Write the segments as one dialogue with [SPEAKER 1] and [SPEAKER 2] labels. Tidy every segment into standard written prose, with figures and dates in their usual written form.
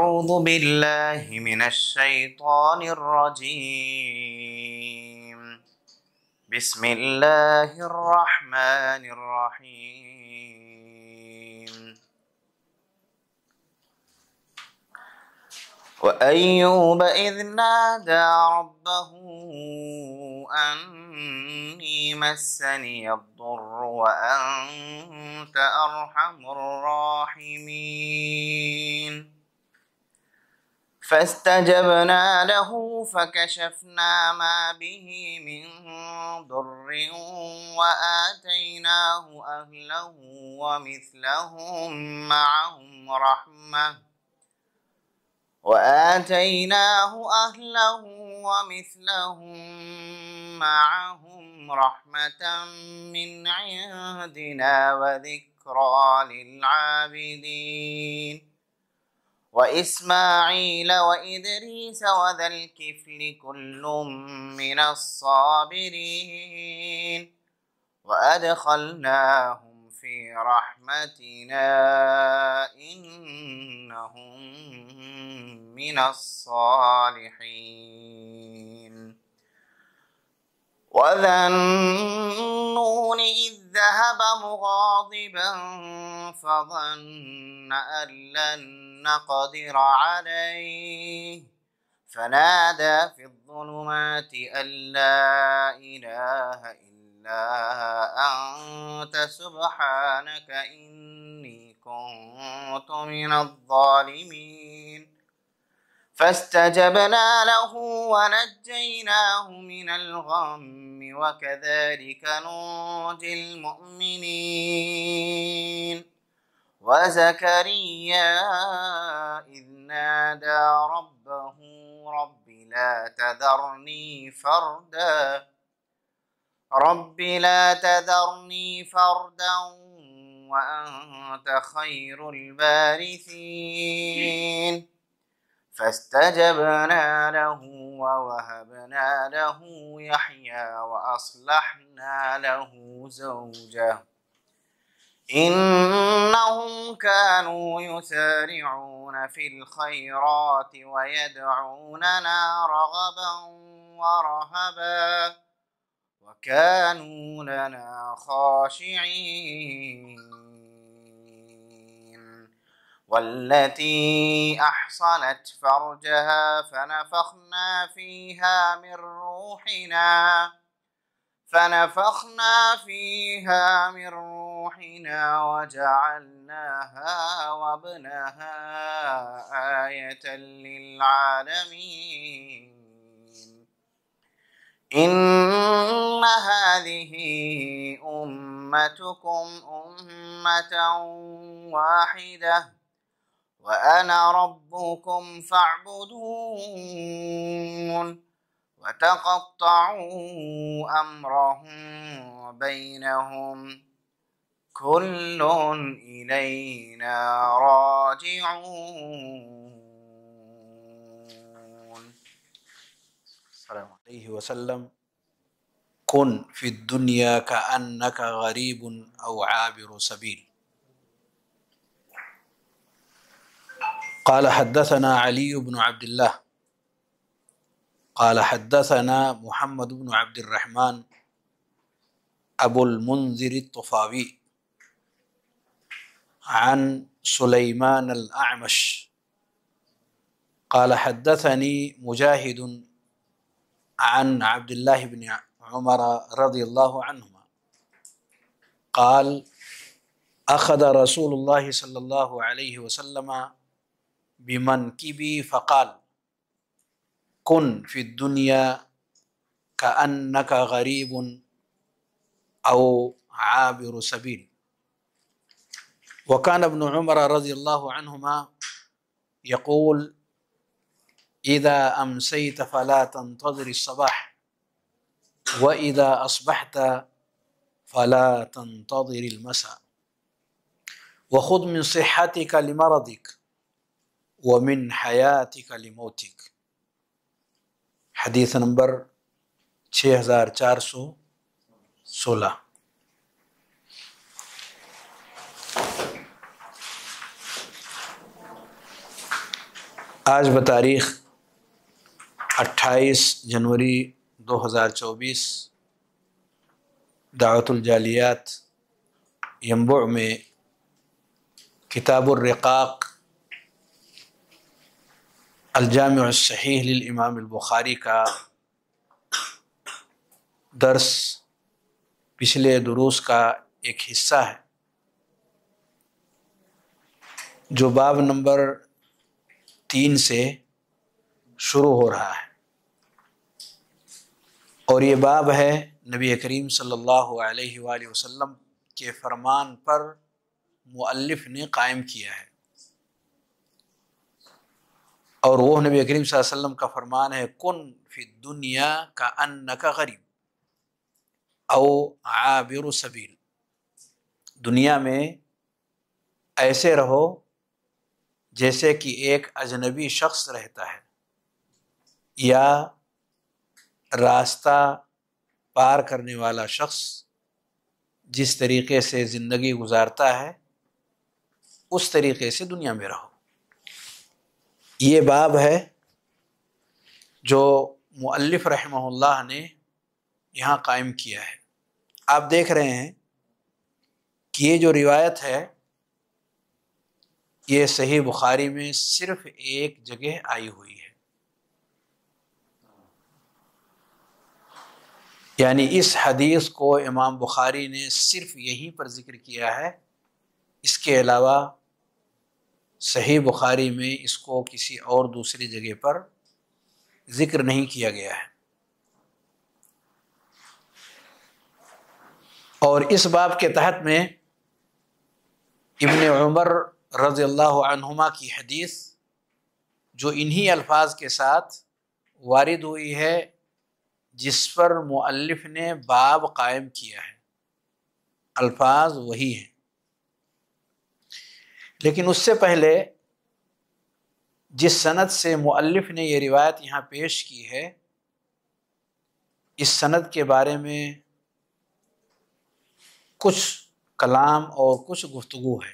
[SPEAKER 1] أعوذ بالله من الشيطان الرجيم. بسم الله الرحمن الرحيم. وأيوب إذ نادى ربه أني مسني الضر وأنت أرحم الراحمين. فاستجبنا له فكشفنا ما به من ضر وآتيناه أهله ومثلهم معهم رحمة من عندنا وذكرى للعابدين. وإسماعيل وإدريس وذا الكفل كل من الصابرين وأدخلناهم في رحمتنا إنهم من الصالحين. وذا النون إذ ذهب مغاضبا فظن أن لن نقدر عليه فنادى في الظلمات أن لا إله إلا أنت سبحانك إني كنت من الظالمين. فاستجبنا له ونجيناه من الغم وكذلك ننجي المؤمنين. وزكريا إذ نادى ربه رب لا تذرني فردا وأنت خير الوارثين. فاستجبنا له ووهبنا له يحيى وأصلحنا له زوجه إنهم كانوا يسارعون في الخيرات ويدعوننا رغبا ورهبا وكانوا لنا خاشعين. والتي أحصنت فرجها فنفخنا فيها من روحنا وجعلناها وابنها آية للعالمين. إن هذه أمتكم أمة واحدة وأنا ربكم فاعبدون. وتقطعوا أمرهم بينهم كل إلينا راجعون. السلام عليه وسلم. كن في الدنيا كأنك غريب أو عابر سبيل. قال حدثنا علي بن عبد الله قال حدثنا محمد بن عبد الرحمن أبو المنذر الطفاوي عن سليمان الأعمش قال حدثني مجاهد عن عبد الله بن عمر رضي الله عنهما قال أخذ رسول الله صلى الله عليه وسلم بمنكبي فقال كن في الدنيا كأنك غريب أو عابر سبيل. وكان ابن عمر رضي الله عنهما يقول إذا أمسيت فلا تنتظر الصباح وإذا أصبحت فلا تنتظر المساء وخذ من صحتك لمرضك ومن حياتك لموتك. حديث نمبر 6416. آج بتاریخ 28 جنوری 2024 دعوت الجالیات ینبع میں کتاب الرقاق الجامع الصحیح للامام البخاری کا درس پچھلے دروس کا ایک حصہ ہے جو باب نمبر 3 سے شروع ہو رہا ہے، اور یہ باب ہے نبی کریم صلی اللہ علیہ وآلہ وسلم کے فرمان پر مؤلف نے قائم کیا ہے، اور وہ نبی کریم صلی اللہ علیہ وسلم کا فرمان ہے کن فی الدنیا کأنک غریب او عابر سبیل، دنیا میں ایسے رہو جیسے کہ ایک اجنبی شخص رہتا ہے یا راستہ پار کرنے والا شخص جس طریقے سے زندگی گزارتا ہے اس طریقے سے دنیا میں رہو۔ یہ باب ہے جو مؤلف رحمہ اللہ نے یہاں قائم کیا ہے۔ آپ دیکھ رہے ہیں کہ یہ جو روایت ہے یہ صحیح بخاری میں صرف ایک جگہ آئی ہوئی ہے، یعنی اس حدیث کو امام بخاری نے صرف یہیں پر ذکر کیا ہے، اس کے علاوہ صحیح بخاری میں اس کو کسی اور دوسری جگہ پر ذکر نہیں کیا گیا ہے۔ اور اس باب کے تحت میں ابن عمر رضی اللہ عنہما کی حدیث جو انہی الفاظ کے ساتھ وارد ہوئی ہے جس پر مؤلف نے باب قائم کیا ہے، الفاظ وہی ہیں، لیکن اس سے پہلے جس سند سے مؤلف نے یہ روایت یہاں پیش کی ہے اس سند کے بارے میں کچھ کلام اور کچھ گفتگو ہے۔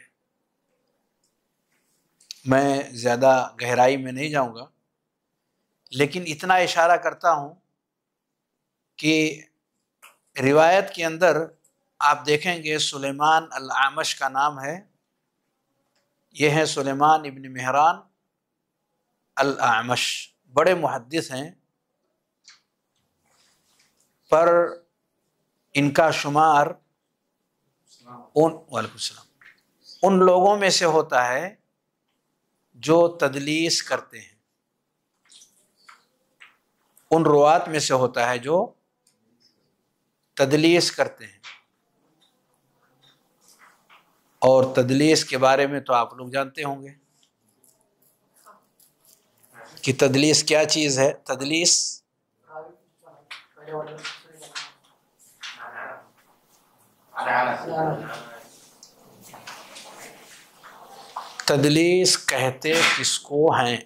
[SPEAKER 1] میں زیادہ گہرائی میں نہیں جاؤں گا، لیکن اتنا اشارہ کرتا ہوں کہ روایت کے اندر آپ دیکھیں گے سلیمان الاعمش کا نام ہے، یہ ہے سلیمان ابن مہران الاعمش، بڑے محدث ہیں، پر ان کا شمار وعلیکم السلام ان لوگوں میں سے ہوتا ہے جو تدلیس کرتے ہیں، ان روات میں سے ہوتا ہے جو تدلیس کرتے ہیں، اور تدلیس کے بارے میں تو آپ لوگ جانتے ہوں گے کہ تدلیس کیا چیز ہے۔ تدلیس کہتے کس کو ہیں؟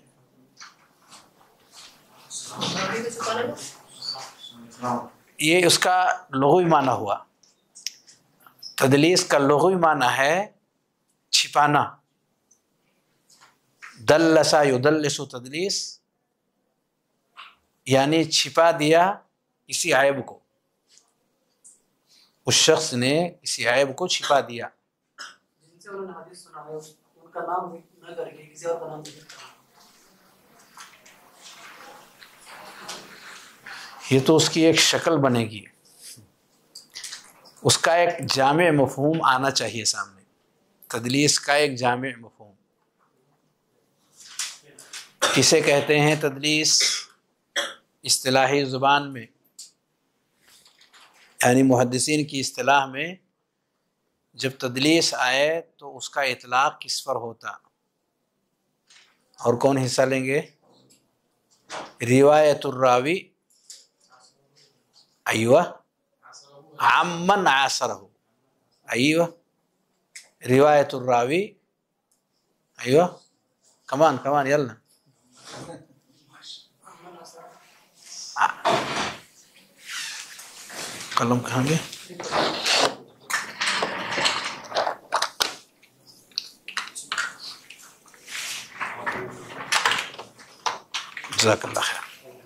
[SPEAKER 1] یہ اس کا لغوی معنی ہوا۔ تدلیس کا لغوی معنی ہے چھپانا، دلسا یدلس تدلیس، یعنی چھپا دیا کسی عیب کو، اس شخص نے کسی عیب کو چھپا دیا۔
[SPEAKER 2] جن سے انہوں نے حدیث سنا ہے ان کا نام نہ کر کے کسی اور کا نام ذکر کرنا،
[SPEAKER 1] یہ تو اس کی ایک شکل بنے گی، اس کا ایک جامع مفہوم آنا چاہیے سامنے، تدلیس کا ایک جامع مفہوم۔ کسے کہتے ہیں تدلیس اصطلاحی زبان میں، یعنی محدثین کی اصطلاح میں جب تدلیس آئے تو اس کا اطلاق کس پر ہوتا؟ اور کون حصہ لیں گے؟ روایت الراوی ایوہ عمن عاصرہ، ایوہ روایت الراوی ایوہ کمان یلا قلم کہاں گے؟ جزاک اللہ خیر.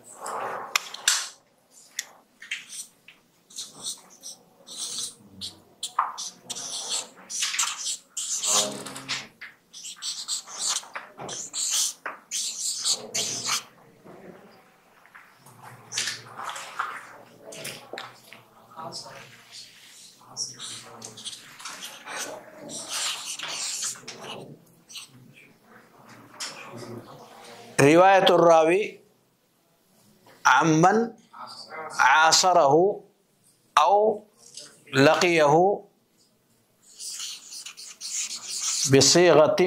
[SPEAKER 1] روایت الراوی عمن عاصرہ او لقیہ بصیغۃ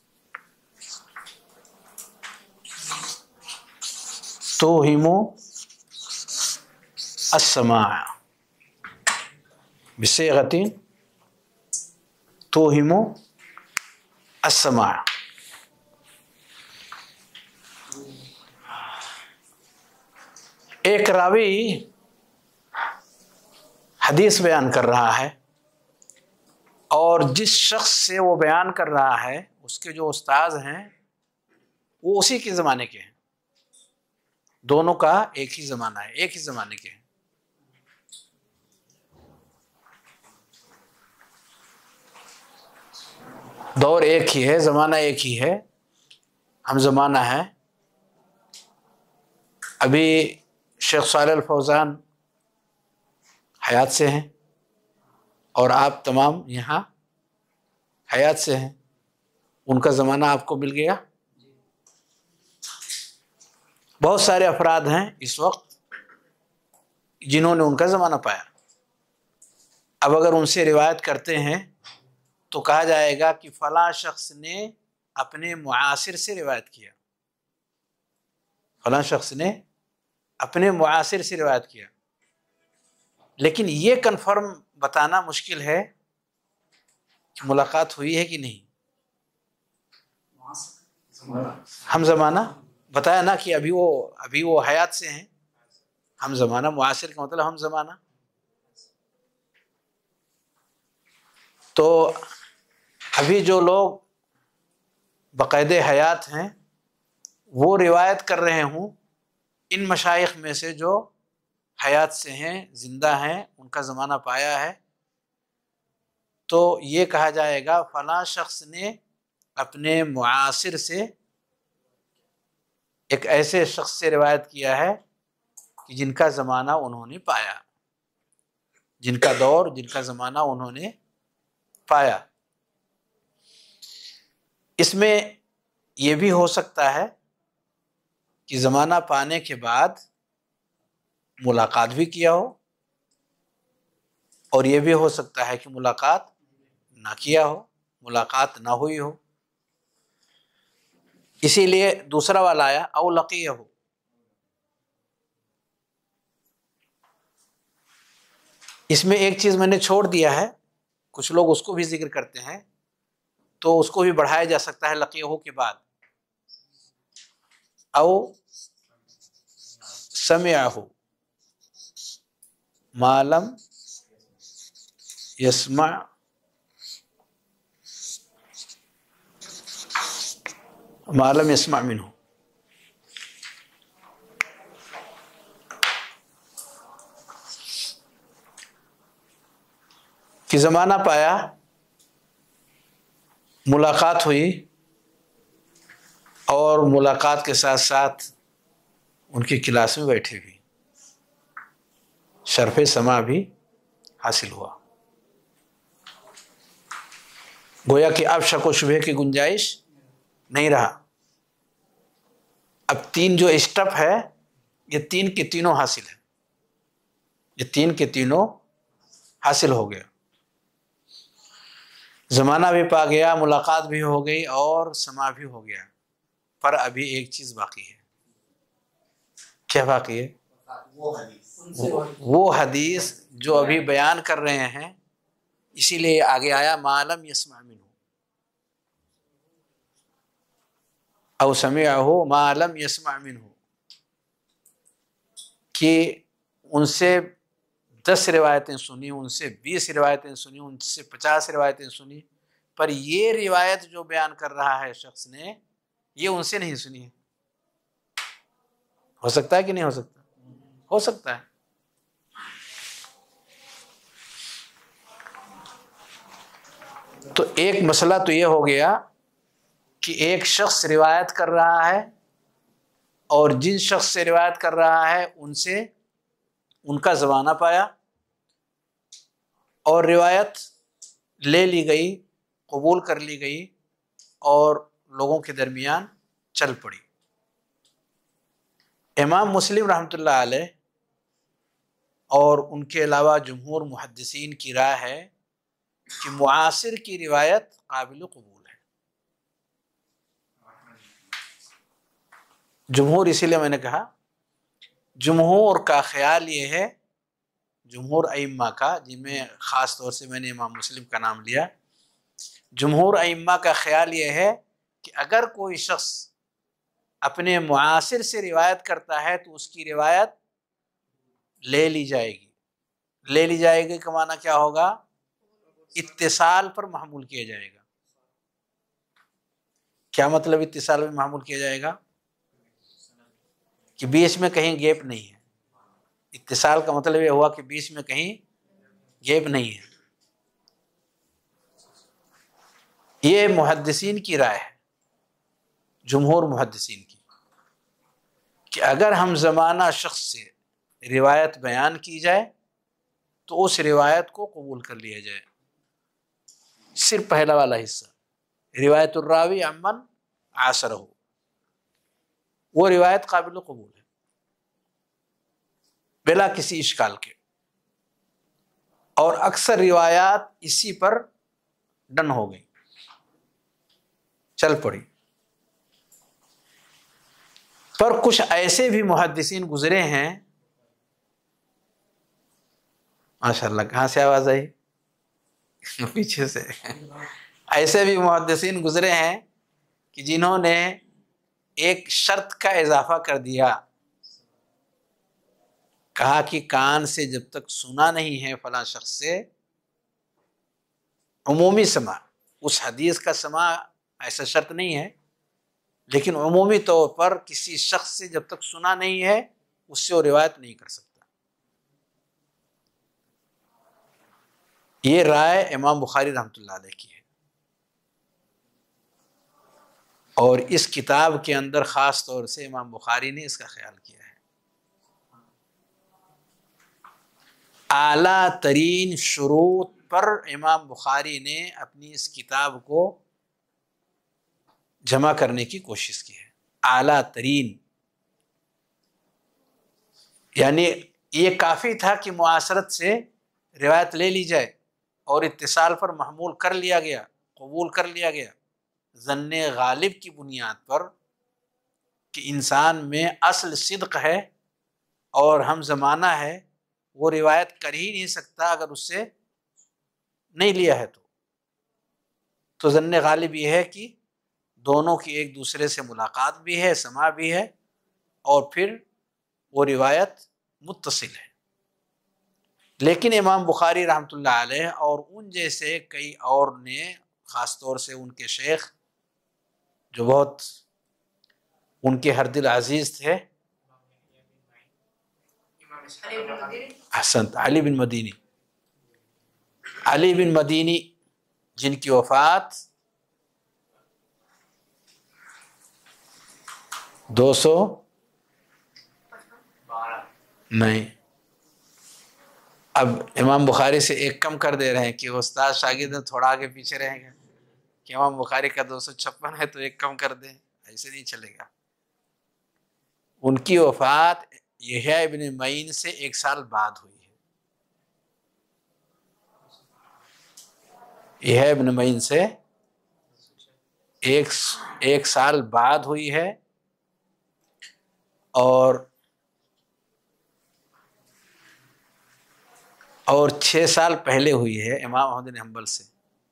[SPEAKER 1] توہم السماع، بصیغۃ توہم السماع. ایک راوی حدیث بیان کر رہا ہے اور جس شخص سے وہ بیان کر رہا ہے اس کے جو استاذ ہیں وہ اسی کے زمانے کے ہیں، دونوں کا ایک ہی زمانہ ہے، ایک ہی زمانے کے ہیں. دور ایک ہی ہے، زمانہ ایک ہی ہے، ہم زمانہ ہے. ابھی شیخ صالح الفوزان حیات سے ہیں اور آپ تمام یہاں حیات سے ہیں، ان کا زمانہ آپ کو مل گیا. بہت سارے افراد ہیں اس وقت جنہوں نے ان کا زمانہ پایا. اب اگر ان سے روایت کرتے ہیں تو کہا جائے گا کہ فلاں شخص نے اپنے معاصر سے روایت کیا، فلاں شخص نے اپنے معاصر سے روایت کیا. لیکن یہ کنفرم بتانا مشکل ہے کہ ملاقات ہوئی ہے کہ نہیں. ہم زمانہ بتایا نا کہ ابھی وہ حیات سے ہیں. ہم زمانہ، معاصر کا مطلب ہم زمانہ. تو ابھی جو لوگ باقاعدہ حیات ہیں وہ روایت کر رہے ہوں ان مشائخ میں سے جو حیات سے ہیں، زندہ ہیں، ان کا زمانہ پایا ہے، تو یہ کہا جائے گا فلاں شخص نے اپنے معاصر سے ایک ایسے شخص سے روایت کیا ہے کہ جن کا زمانہ انہوں نے پایا، جن کا دور، جن کا زمانہ انہوں نے پایا. اس میں یہ بھی ہو سکتا ہے کہ زمانہ پانے کے بعد ملاقات بھی کیا ہو، اور یہ بھی ہو سکتا ہے کہ ملاقات نہ کیا ہو، ملاقات نہ ہوئی ہو. اسی لیے دوسرا والا آیا او لقیہ ہو. اس میں ایک چیز میں نے چھوڑ دیا ہے، کچھ لوگ اس کو بھی ذکر کرتے ہیں، تو اس کو بھی بڑھایا جا سکتا ہے لقیہ ہو کے بعد. او سمعہ ما لم یسمع ما لم یسمع منہ. کہ زمانہ پایا، ملاقات ہوئی، اور ملاقات کے ساتھ ساتھ ان کی کلاس میں بیٹھے بھی، شرف سماع بھی حاصل ہوا. گویا کہ اب شک و شبہ کی گنجائش نہیں رہا. اب تین جو اسٹیپ ہے یہ تین کے تینوں حاصل ہے، یہ تین کے تینوں حاصل ہو گیا. زمانہ بھی پا گیا، ملاقات بھی ہو گئی، اور سماع بھی ہو گیا. پر ابھی ایک چیز باقی ہے. کیا باقی ہے؟ وہ حدیث جو ابھی بیان کر رہے ہیں. اسی لیے آگے آیا ما لم یسمع منہ او سمعہ ما لم یسمع منہ، کہ ان سے 10 روایتیں سنی، ان سے 20 روایتیں سنی، ان سے 50 روایتیں سنی، پر یہ روایت جو بیان کر رہا ہے شخص نے، یہ ان سے نہیں سنی ہے. ہو سکتا ہے کہ نہیں ہو سکتا؟ ہو سکتا ہے. تو ایک مسئلہ تو یہ ہو گیا کہ ایک شخص روایت کر رہا ہے اور جن شخص سے روایت کر رہا ہے ان سے ان کا زمانہ پایا اور روایت لے لی گئی، قبول کر لی گئی اور لوگوں کے درمیان چل پڑی. امام مسلم رحمۃ اللہ علیہ اور ان کے علاوہ جمہور محدثین کی رائے ہے کہ معاصر کی روایت قابل قبول ہے. جمہور، اسی لیے میں نے کہا جمہور کا خیال یہ ہے، جمہور ائمہ کا، جن میں خاص طور سے میں نے امام مسلم کا نام لیا، جمہور ائمہ کا خیال یہ ہے کہ اگر کوئی شخص اپنے معاصر سے روایت کرتا ہے تو اس کی روایت لے لی جائے گی. لے لی جائے گی کا معنی کیا ہوگا؟ اتصال پر محمول کیا جائے گا. کیا مطلب اتصال پر محمول کیا جائے گا؟ کہ بیچ میں کہیں گیپ نہیں ہے. اتصال کا مطلب یہ ہوا کہ بیچ میں کہیں گیپ نہیں ہے. یہ محدثین کی رائے ہے، جمہور محدثین کی، کہ اگر ہم زمانہ شخص سے روایت بیان کی جائے تو اس روایت کو قبول کر لیا جائے. صرف پہلا والا حصہ، روایت الراوی عمن عاصرہ، وہ روایت قابل قبول ہے بلا کسی اشکال کے، اور اکثر روایات اسی پر ڈن ہو گئی، چل پڑی. پر کچھ ایسے بھی محدثین گزرے ہیں، ماشاءاللہ کہاں سے آواز آئی؟ پیچھے سے. ایسے بھی محدثین گزرے ہیں کہ جنہوں نے ایک شرط کا اضافہ کر دیا، کہا کہ کان سے جب تک سنا نہیں ہے فلاں شخص سے، عمومی سماع، اس حدیث کا سماع ایسا شرط نہیں ہے، لیکن عمومی طور پر کسی شخص سے جب تک سنا نہیں ہے اس سے وہ روایت نہیں کر سکتا. یہ رائے امام بخاری رحمۃ اللہ علیہ کی ہے، اور اس کتاب کے اندر خاص طور سے امام بخاری نے اس کا خیال کیا ہے. اعلیٰ ترین شروط پر امام بخاری نے اپنی اس کتاب کو جمع کرنے کی کوشش کی ہے. اعلیٰ ترین یعنی یہ کافی تھا کہ معاصرت سے روایت لے لی جائے اور اتصال پر محمول کر لیا گیا، قبول کر لیا گیا، ظن غالب کی بنیاد پر کہ انسان میں اصل صدق ہے اور ہم زمانہ ہے، وہ روایت کر ہی نہیں سکتا اگر اس سے نہیں لیا ہے. تو ظن غالب یہ ہے کہ دونوں کی ایک دوسرے سے ملاقات بھی ہے، سماع بھی ہے، اور پھر وہ روایت متصل ہے. لیکن امام بخاری رحمۃ اللہ علیہ اور ان جیسے کئی اور نے، خاص طور سے ان کے شیخ جو بہت ان کے ہر دل عزیز تھے، احسنت، علی بن مدینی، علی بن مدینی، جن کی وفات 200 نہیں، اب امام بخاری سے ایک کم کر دے رہے ہیں کہ استاد شاگرد تھوڑا آگے پیچھے رہیں گے، کہ امام بخاری کا 256 ہے تو ایک کم کر دیں، ایسے نہیں چلے گا. ان کی وفات یحییٰ ابن معین سے 1 سال بعد ہوئی ہے. یحییٰ ابن معین سے ایک سال بعد ہوئی ہے، اور 6 سال پہلے ہوئی ہے امام احمد بن حنبل سے.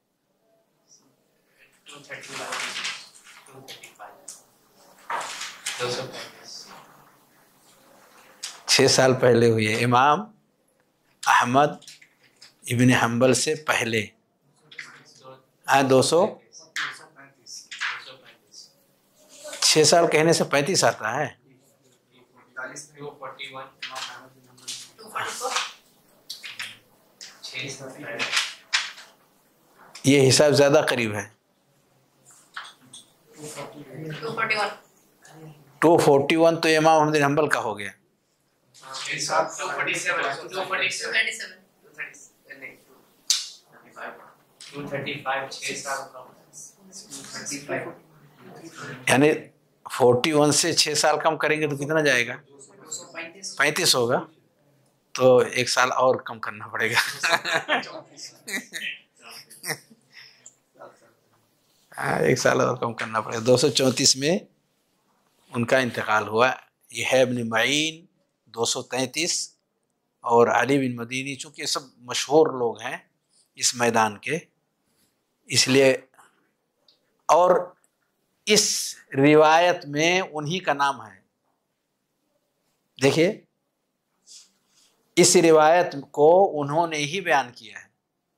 [SPEAKER 1] 6 سال پہلے ہوئی ہے امام احمد ابن حنبل سے پہلے. 6 سال کہنے سے 35 آتا ہے. یہ حساب زیادہ قریب ہے. 241 تو امام احمد بن حنبل کا ہو گیا. یعنی 41 سے 6 سال کم کریں گے تو کتنا جائے گا؟ 35 ہوگا. تو 1 سال اور کم کرنا پڑے گا. ایک سال اور کم کرنا پڑے گا. 234 میں ان کا انتقال ہوا. یہ ہے ابن معین 233 اور علی بن مدینی، چونکہ یہ سب مشہور لوگ ہیں اس میدان کے، اس لیے. اور اس روایت میں انہی کا نام ہے. دیکھیے اس روایت کو انہوں نے ہی بیان کیا ہے،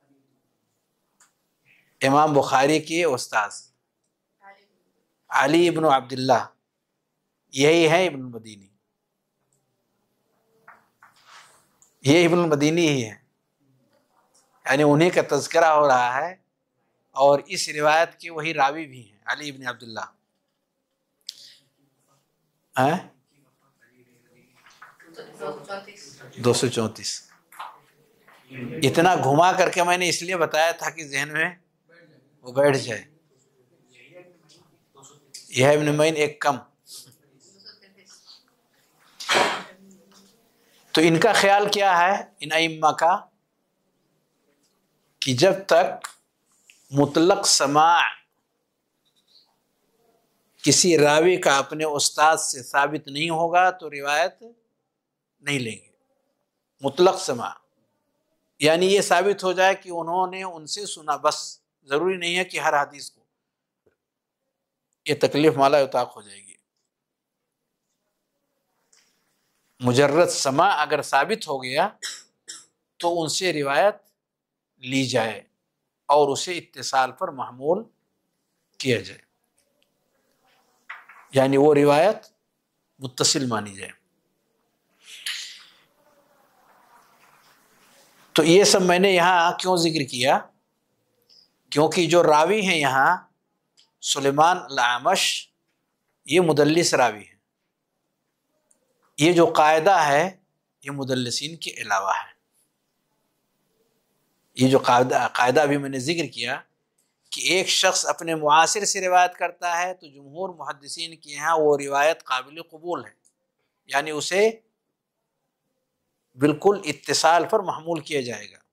[SPEAKER 1] امام بخاری کے استاد علی ابن عبداللہ، یہی ہے ابن المدینی، یہ ابن المدینی ہی ہے. یعنی انہی کا تذکرہ ہو رہا ہے، اور اس روایت کے وہی راوی بھی ہیں، علی ابن عبداللہ. 234. اتنا گھما کر کے میں نے اس لیے بتایا تھا کہ ذہن میں وہ بیٹھ جائے. یہ ہے ابن معین ایک کم. تو ان کا خیال کیا ہے ان ائمہ کا، کہ جب تک مطلق سماع کسی راوی کا اپنے استاد سے ثابت نہیں ہوگا تو روایت نہیں لیں گے. مطلق سماع یعنی یہ ثابت ہو جائے کہ انہوں نے ان سے سنا، بس. ضروری نہیں ہے کہ ہر حدیث کو، یہ تکلیف مالا اطاق ہو جائے گی. مجرد سماع اگر ثابت ہو گیا تو ان سے روایت لی جائے اور اسے اتصال پر محمول کیا جائے، یعنی وہ روایت متصل مانی جائے. تو یہ سب میں نے یہاں کیوں ذکر کیا؟ کیونکہ جو راوی ہیں یہاں سلیمان الاعمش، یہ مدلس راوی ہیں. یہ جو قاعدہ ہے یہ مدلسین کے علاوہ ہے. یہ جو قاعدہ بھی میں نے ذکر کیا کہ ایک شخص اپنے معاصر سے روایت کرتا ہے تو جمہور محدثین کے یہاں وہ روایت قابل قبول ہے، یعنی اسے بالکل اتصال پر محمول کیا جائے گا.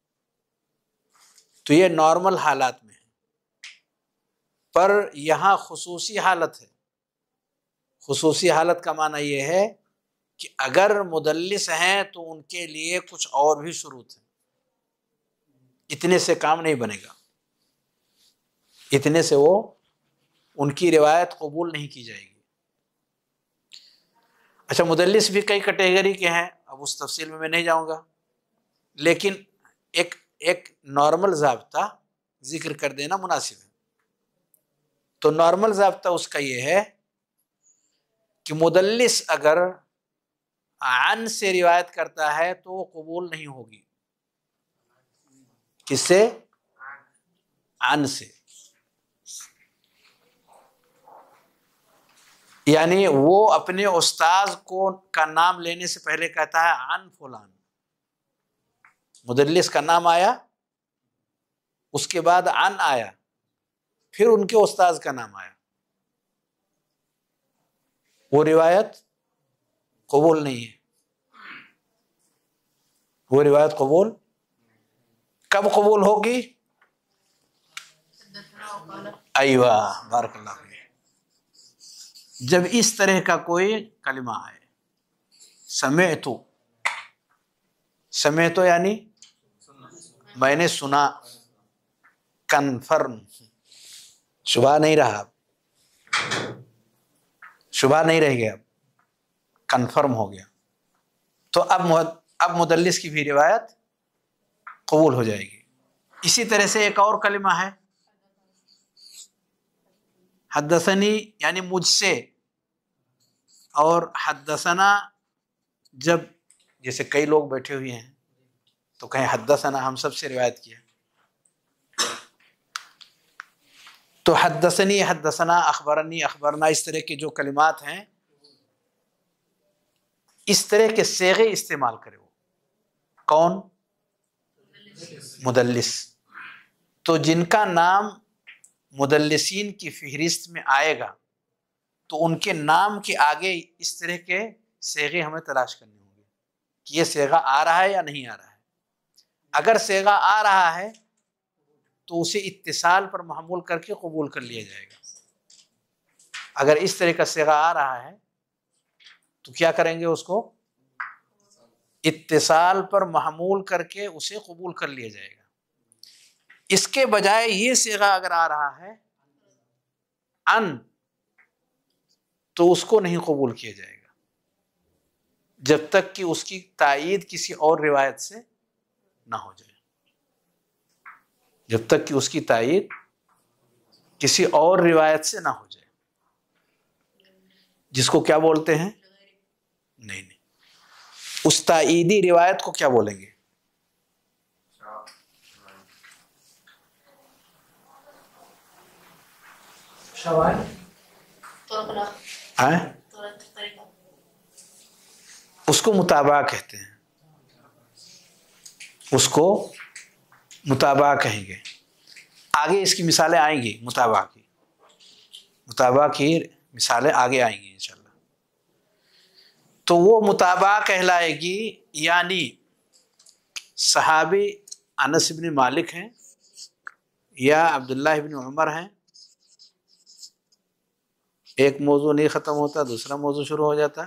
[SPEAKER 1] تو یہ نارمل حالات میں ہے. پر یہاں خصوصی حالت ہے. خصوصی حالت کا معنی یہ ہے کہ اگر مدلس ہیں تو ان کے لیے کچھ اور بھی شروط ہیں. اتنے سے کام نہیں بنے گا، اتنے سے وہ ان کی روایت قبول نہیں کی جائے گی. اچھا، مدلس بھی کئی کیٹیگری کے ہیں، اب اس تفصیل میں نہیں جاؤں گا، لیکن ایک نارمل ضابطہ ذکر کر دینا مناسب ہے. تو نارمل ضابطہ اس کا یہ ہے کہ مدلس اگر عن سے روایت کرتا ہے تو وہ قبول نہیں ہوگی. کس سے؟ عن سے. یعنی وہ اپنے استاذ کا نام لینے سے پہلے کہتا ہے عن فلان. مدلس کا نام آیا، اس کے بعد عن آیا، پھر ان کے استاذ کا نام آیا، وہ روایت قبول نہیں ہے. وہ روایت قبول کب قبول ہوگی؟ ایوہ، بارک اللہ فیک. جب اس طرح کا کوئی کلمہ آئے، سمعتو یعنی میں نے سنا، کنفرم، شبہ نہیں رہا، شبہ نہیں رہ گیا، کنفرم ہو گیا، تو اب مدلس کی بھی روایت قبول ہو جائے گی. اسی طرح سے ایک اور کلمہ ہے حدثنی، یعنی مجھ سے، اور حدثنا جب جیسے کئی لوگ بیٹھے ہوئے ہیں تو کہیں حدثنا ہم سب سے روایت کیا، تو حدثنی حدثنا اخبرنی اخبرنا اس طرح کے جو کلمات ہیں اس طرح کے صیغے استعمال کرے وہ کون؟ مدلس. تو جن کا نام مدلسین کی فہرست میں آئے گا تو ان کے نام کے آگے اس طرح کے صیغے ہمیں تلاش کرنے ہوں گے کہ یہ صیغہ آ رہا ہے یا نہیں آ رہا ہے. اگر صیغہ آ رہا ہے تو اسے اتصال پر محمول کر کے قبول کر لیا جائے گا. اگر اس طرح کا صیغہ آ رہا ہے تو کیا کریں گے؟ اس کو اتصال پر محمول کر کے اسے قبول کر لیا جائے گا. اس کے بجائے یہ صیغہ اگر آ رہا ہے ان تو اس کو نہیں قبول کیا جائے گا جب تک کہ اس کی تائید کسی اور روایت سے نہ ہو جائے. جب تک کہ اس کی تائید کسی اور روایت سے نہ ہو جائے، جس کو کیا بولتے ہیں؟ نہیں، اس تائیدی روایت کو کیا بولیں گے؟ اس کو متابعہ کہتے ہیں، اس کو متابعہ کہیں گے. آگے اس کی مثالیں آئیں گی، متابعہ کی مثالیں آگے آئیں گی انشاءاللہ. تو وہ متابعہ کہلائے گی، یعنی صحابی انس بن مالک ہیں یا عبداللہ بن عمر ہیں. ایک موضوع نہیں ختم ہوتا دوسرا موضوع شروع ہو جاتا.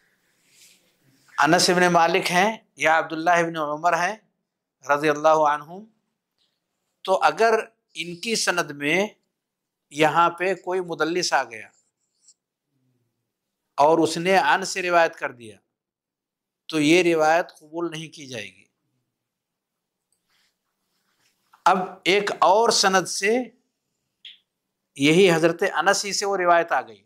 [SPEAKER 1] انس بن مالک ہیں یا عبداللہ بن عمر ہیں رضی اللہ عنہم. تو اگر ان کی سند میں یہاں پہ کوئی مدلس آ گیا اور اس نے عن سے روایت کر دیا تو یہ روایت قبول نہیں کی جائے گی. اب ایک اور سند سے یہی حضرت انس ہی سے وہ روایت آ گئی،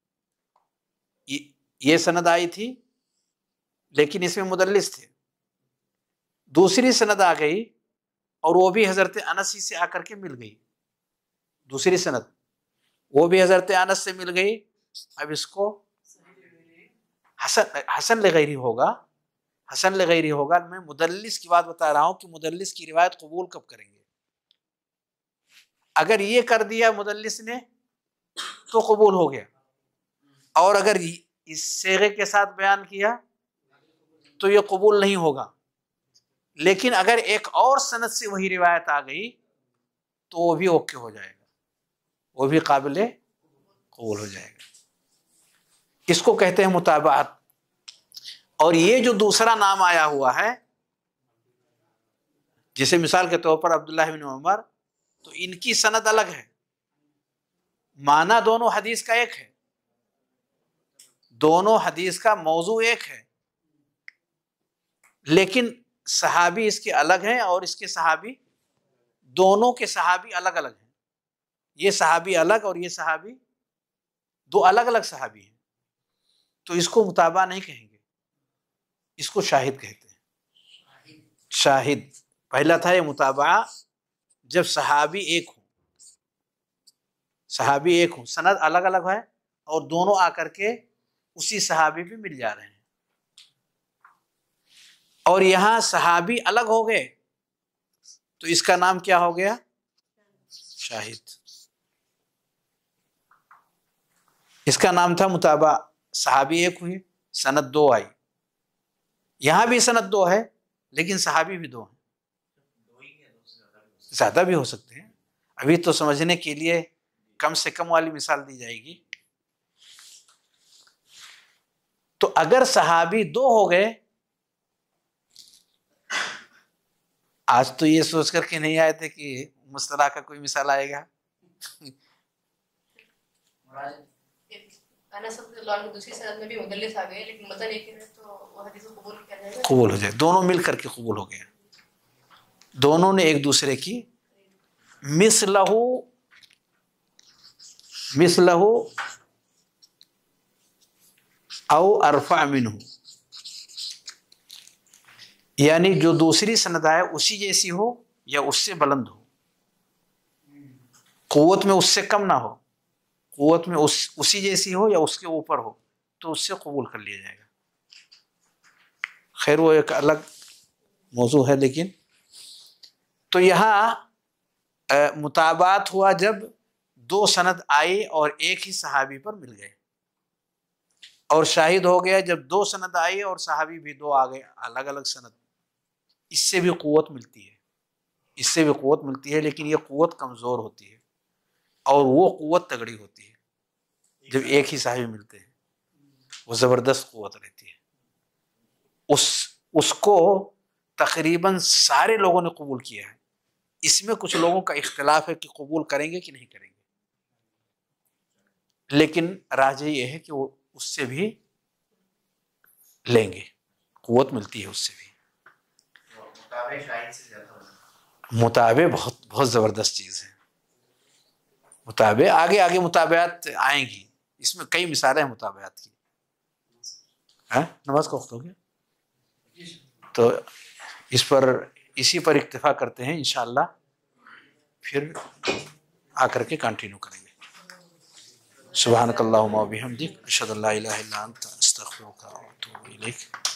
[SPEAKER 1] یہ سند آئی تھی لیکن اس میں مدلس تھے. دوسری سند آ گئی اور وہ بھی حضرت انس ہی سے آ کر کے مل گئی. دوسری سند وہ بھی حضرت انس سے مل گئی. اب اس کو حسن لغیری ہوگا، حسن لغیری ہوگا. میں مدلس کی بات بتا رہا ہوں کہ مدلس کی روایت قبول کب کریں گے. اگر یہ کر دیا مدلس نے تو قبول ہو گیا، اور اگر اس صیغے کے ساتھ بیان کیا تو یہ قبول نہیں ہوگا. لیکن اگر ایک اور سند سے وہی روایت آ گئی تو وہ بھی اوکے ہو جائے گا، وہ بھی قابل قبول ہو جائے گا. اس کو کہتے ہیں متابعت. اور یہ جو دوسرا نام آیا ہوا ہے جیسے مثال کے طور پر عبداللہ بن عمر، تو ان کی سند الگ ہے، معنی دونوں حدیث کا ایک ہے، دونوں حدیث کا موضوع ایک ہے، لیکن صحابی اس کے الگ ہیں اور اس کے صحابی، دونوں کے صحابی الگ الگ ہیں. یہ صحابی الگ اور یہ صحابی، دو الگ الگ صحابی ہیں. تو اس کو متابعہ نہیں کہیں گے، اس کو شاہد کہتے ہیں. شاہد پہلا تھا یہ متابعہ جب صحابی ایک ہوں، صحابی ایک ہوں، سند الگ الگ ہے اور دونوں آ کر کے اسی صحابی پہ مل جا رہے ہیں. اور یہاں صحابی الگ ہو گئے تو اس کا نام کیا ہو گیا؟ شاہد. اس کا نام تھا متابعہ. صحابی ایک ہوئی، سند دو آئی. یہاں بھی سند دو ہے لیکن صحابی بھی دو ہیں، زیادہ بھی ہو سکتے ہیں. ابھی تو سمجھنے کے لیے کم سے کم والی مثال دی جائے گی. تو اگر صحابی دو ہو گئے، آج تو یہ سوچ کر کے نہیں آئے تھے کہ مصطلح کا کوئی مثال آئے گا. قبول ہو جائے، دونوں مل کر کے قبول ہو گئے، دونوں نے ایک دوسرے کی مثلہ او ارفع منہ، یعنی جو دوسری سند آئے اسی جیسی ہو یا اس سے بلند ہو، قوت میں اس سے کم نہ ہو، قوت میں اسی جیسی ہو یا اس کے اوپر ہو، تو اس سے قبول کر لیا جائے گا۔ خیر وہ ایک الگ موضوع ہے، لیکن تو یہاں مطابعت ہوا جب دو سند آئی اور ایک ہی صحابی پر مل گئے، اور شاہد ہو گیا جب دو سند آئی اور صحابی بھی دو آ گئے الگ الگ سند، اس سے بھی قوت ملتی ہے، اس سے بھی قوت ملتی ہے، لیکن یہ قوت کمزور ہوتی ہے اور وہ قوت تگڑی ہوتی ہے جب ایک ہی صحابی ملتے ہیں، وہ زبردست قوت رہتی ہے، اس کو تقریباً سارے لوگوں نے قبول کیا ہے۔ اس میں کچھ لوگوں کا اختلاف ہے کہ قبول کریں گے کہ نہیں کریں گے، لیکن راجح یہ ہے کہ وہ اس سے بھی لیں گے، قوت ملتی ہے اس سے بھی۔ متابع بہت بہت زبردست چیز ہے، متابع آگے آگے متابعات آئیں گی، اس میں کئی مثالیں ہیں متابعات کی۔ نماز کا وقت ہو گیا، تو اسی پر اکتفا کرتے ہیں، انشاءاللہ پھر آ کر کے کنٹینیو کریں گے۔ سبحانک اللہم و بحمدک، اشہد ان لا الہ الا انت، استغفرک و اتوب الیک۔